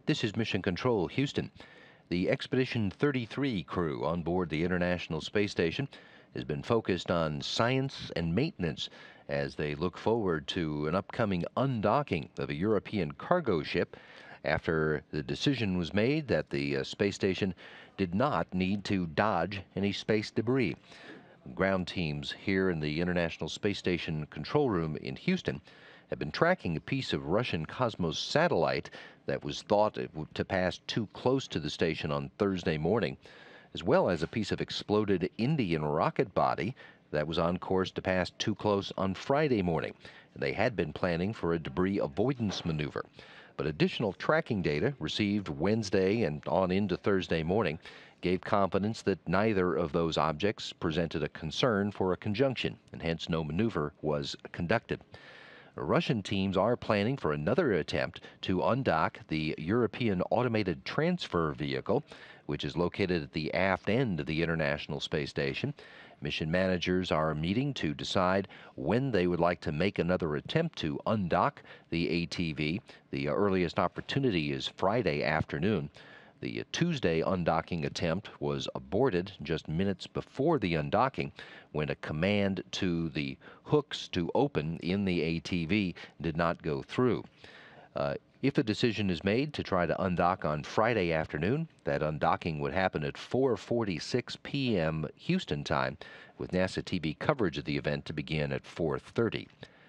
This is Mission Control, Houston. The Expedition 33 crew on board the International Space Station has been focused on science and maintenance as they look forward to an upcoming undocking of a European cargo ship after the decision was made that the space station did not need to dodge any space debris. Ground teams here in the International Space Station control room in Houston have been tracking a piece of Russian Cosmos satellite that was thought to pass too close to the station on Thursday morning, as well as a piece of exploded Indian rocket body that was on course to pass too close on Friday morning. They had been planning for a debris avoidance maneuver. But additional tracking data received Wednesday and on into Thursday morning gave confidence that neither of those objects presented a concern for a conjunction, and hence no maneuver was conducted. Russian teams are planning for another attempt to undock the European Automated Transfer Vehicle, which is located at the aft end of the International Space Station. Mission managers are meeting to decide when they would like to make another attempt to undock the ATV. The earliest opportunity is Friday afternoon. The Tuesday undocking attempt was aborted just minutes before the undocking when a command to the hooks to open in the ATV did not go through. If a decision is made to try to undock on Friday afternoon, that undocking would happen at 4:46 p.m. Houston time, with NASA TV coverage of the event to begin at 4:30.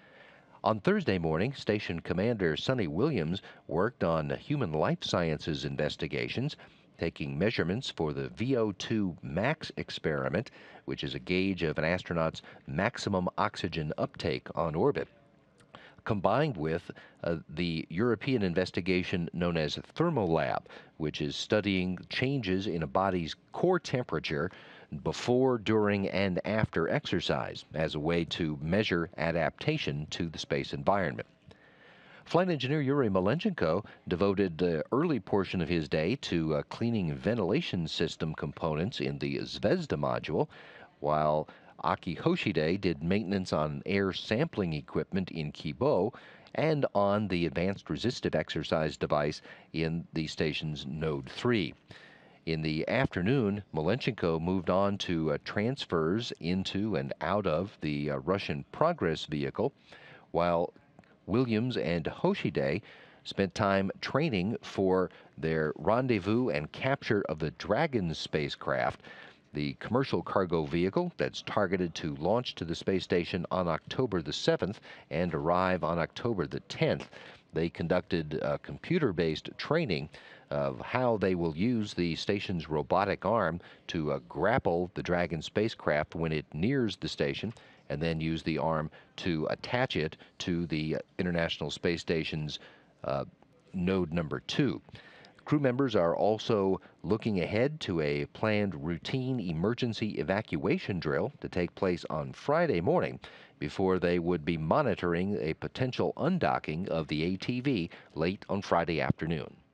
On Thursday morning, Station Commander Sonny Williams worked on human life sciences investigations, taking measurements for the VO2 max experiment, which is a gauge of an astronaut's maximum oxygen uptake on orbit, combined with the European investigation known as Thermolab, which is studying changes in a body's core temperature before, during, and after exercise as a way to measure adaptation to the space environment. Flight engineer Yuri Malenchenko devoted the early portion of his day to cleaning ventilation system components in the Zvezda module, while Aki Hoshide did maintenance on air sampling equipment in Kibo and on the advanced resistive exercise device in the station's Node 3. In the afternoon, Malenchenko moved on to transfers into and out of the Russian Progress vehicle, while Williams and Hoshide spent time training for their rendezvous and capture of the Dragon spacecraft, the commercial cargo vehicle that's targeted to launch to the space station on October the 7th and arrive on October the 10th. They conducted computer-based training of how they will use the station's robotic arm to grapple the Dragon spacecraft when it nears the station, and then use the arm to attach it to the International Space Station's node number 2. Crew members are also looking ahead to a planned routine emergency evacuation drill to take place on Friday morning before they would be monitoring a potential undocking of the ATV late on Friday afternoon.